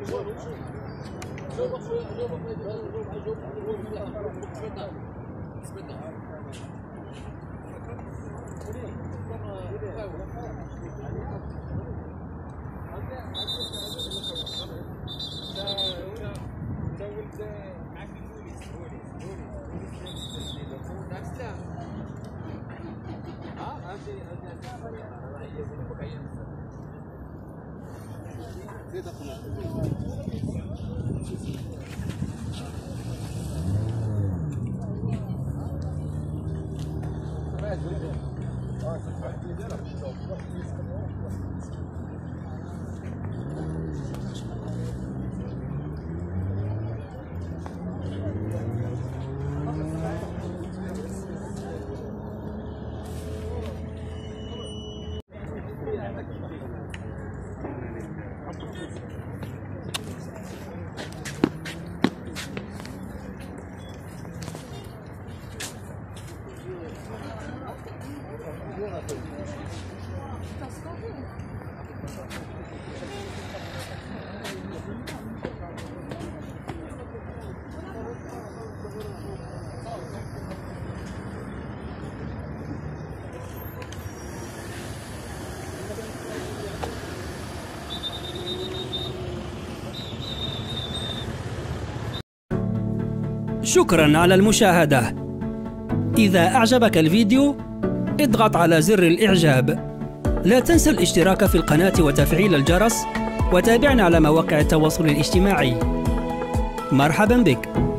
شكرا على المشاهدة. إذا أعجبك الفيديو اضغط على زر الإعجاب. لا تنسى الاشتراك في القناة وتفعيل الجرس، وتابعنا على مواقع التواصل الاجتماعي. مرحبا بك.